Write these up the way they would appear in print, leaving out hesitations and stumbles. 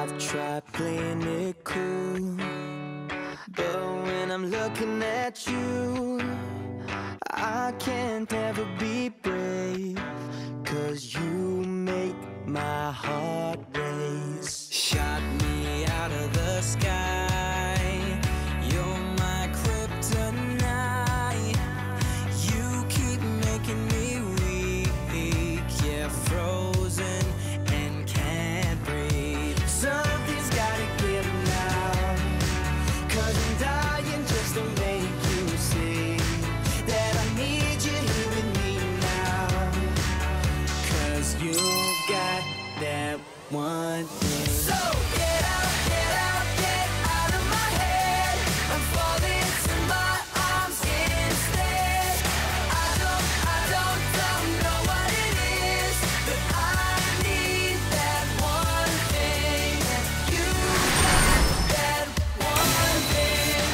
I've tried playing it cool, but when I'm looking at you, I can't ever be brave, 'cause you make my heart race. Shot me out of the sky, you're my kryptonite. You keep making me weak, yeah, frozen and can't breathe. Something's gotta give now, 'cause I'm dying just to make you see that I need you here with me now. 'Cause you've got that one thing. So get out, get out, get out of my head. I'm falling to my arms instead. I don't know what it is, but I need that one thing. You got that one thing.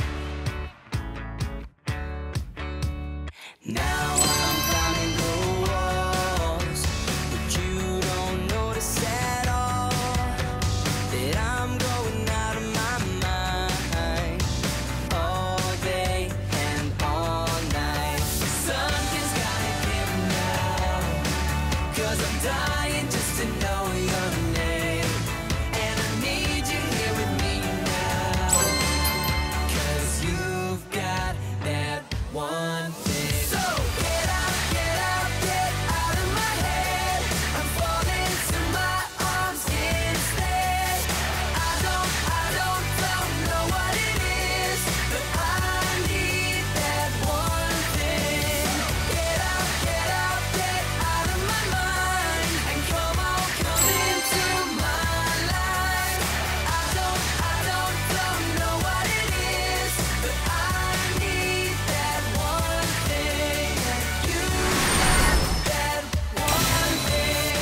Now I'm climbing the walls, but you don't notice at all that I'm going out of my mind all day and all night. Something's gotta give now, 'cause I'm dying just to know your name, and I need you here with me now, 'cause you've got that one thing. So get out, get out, get out of my head. I'm falling to my arms instead. I don't know what it is, but I need that one thing. Get out, get out, get out of my mind, and come on, come into my life. I don't know what it is, but I need that one thing. You got that one thing.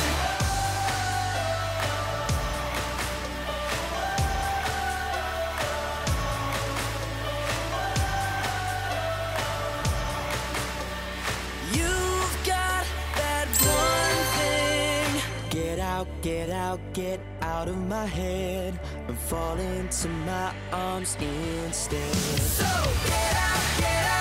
You've got that one thing. Get out, get out, get out of my head. I'm falling to my arms instead. So get out, get out.